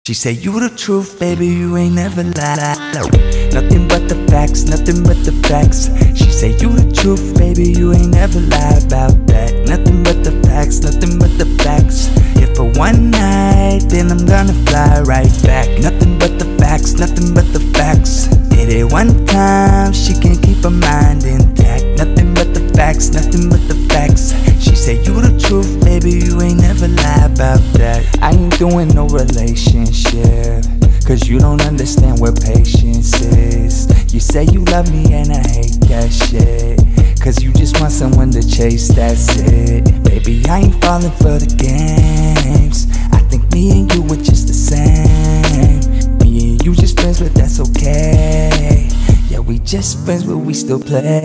She say you the truth, baby, you ain't never lied. Nothing but the facts, nothing but the facts. She say you the truth, baby, you ain't never lied about that. Nothing but the facts, nothing but the facts. If for one night, then I'm gonna fly right back. Nothing but the facts, nothing but the facts. Did it one time, she can't keep her mind intact. Nothing but the facts, nothing but the facts. She say you the truth, baby, you ain't never lied about that. I ain't doing no relationship, cause you don't understand what patience is. You say you love me and I hate that shit, cause you just want someone to chase, that's it. Baby, I ain't falling for the games. I think me and you were just the same. Me and you just friends, but that's okay. Yeah, we just friends, but we still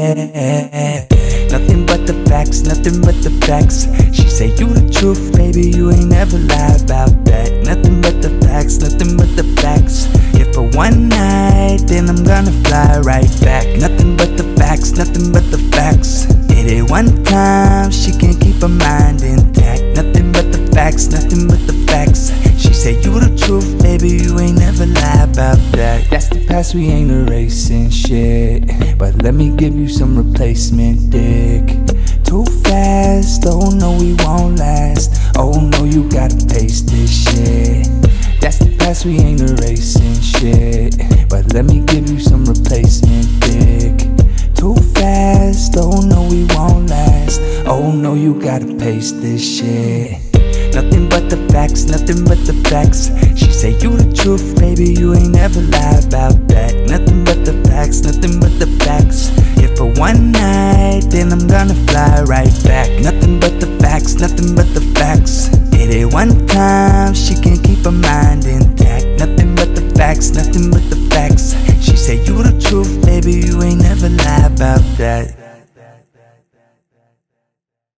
play. Nothing but the facts, nothing but the facts. She say you the truth, baby, you ain't never lied about that. Nothing but the facts, nothing but the facts. If for one night, then I'm gonna fly right back. Nothing but the facts, nothing but the facts. Did it one time, she can't keep her mind intact. Nothing but the facts, nothing but the facts. She say you the truth, baby, you ain't never lied about that. That's the past, we ain't erasing shit, but let me give you some replacement dick. Too fast, oh no, we won't last. Oh no, you gotta pace this shit. That's the past, we ain't erasing shit, but let me give you some replacement dick. Too fast, oh no, we won't last. Oh no, you gotta pace this shit. Nothing but the facts, nothing but the facts. She say you the truth, baby, you ain't never lied about that. Nothing but the facts, nothing but the facts. If for one night, then I'm gonna fly right back. Nothing but the facts, nothing but the facts. Did it one time, she can't keep her mind intact. Nothing but the facts, nothing but the facts. She say you the truth, baby, you ain't never lied about that.